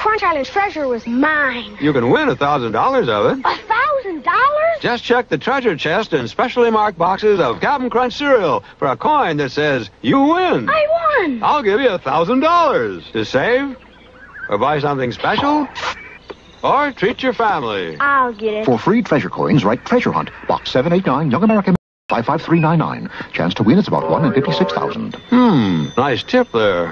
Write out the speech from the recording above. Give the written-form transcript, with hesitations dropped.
Crunch Island treasure was mine. You can win $1,000 of it. $1,000? Just check the treasure chest and specially marked boxes of Captain Crunch cereal for a coin that says you win. I won. I'll give you $1,000 to save, or buy something special, or treat your family. I'll get it. For free treasure coins, write Treasure Hunt, Box 789, Young American, 55399. Chance to win is about 1 in 56,000. Nice tip there.